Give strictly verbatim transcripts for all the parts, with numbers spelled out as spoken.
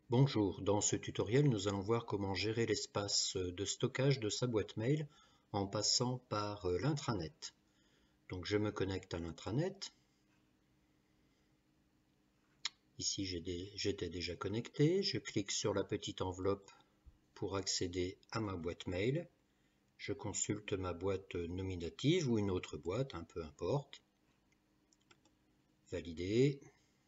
Bonjour, dans ce tutoriel nous allons voir comment gérer l'espace de stockage de sa boîte mail en passant par l'intranet. Donc je me connecte à l'intranet. Ici j'étais déjà connecté, je clique sur la petite enveloppe pour accéder à ma boîte mail. Je consulte ma boîte nominative ou une autre boîte, hein, peu importe. Valider.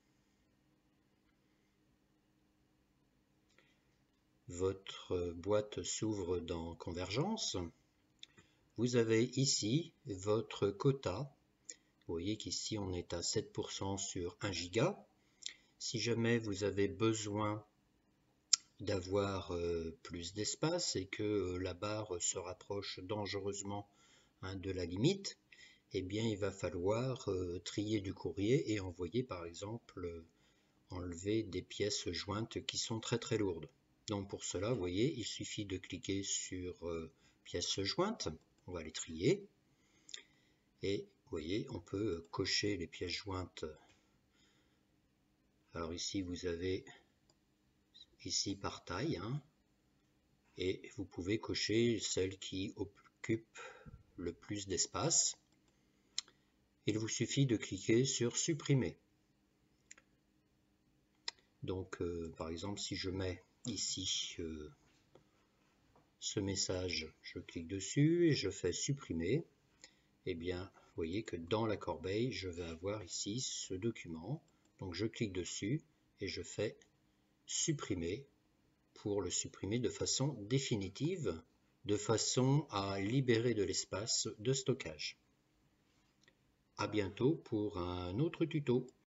Votre boîte s'ouvre dans Convergence. Vous avez ici votre quota. Vous voyez qu'ici on est à sept pour cent sur un giga. Si jamais vous avez besoin d'avoir euh, plus d'espace et que euh, la barre se rapproche dangereusement hein, de la limite, eh bien il va falloir euh, trier du courrier et envoyer par exemple euh, enlever des pièces jointes qui sont très très lourdes. Donc pour cela, vous voyez, il suffit de cliquer sur euh, pièces jointes, on va les trier et vous voyez, on peut cocher les pièces jointes. Alors ici, vous avez ici par taille, hein, et vous pouvez cocher celle qui occupe le plus d'espace. Il vous suffit de cliquer sur supprimer. Donc, euh, par exemple, si je mets ici euh, ce message, je clique dessus et je fais supprimer. Eh bien, vous voyez que dans la corbeille, je vais avoir ici ce document. Donc, je clique dessus et je fais supprimer pour le supprimer de façon définitive, de façon à libérer de l'espace de stockage. À bientôt pour un autre tuto.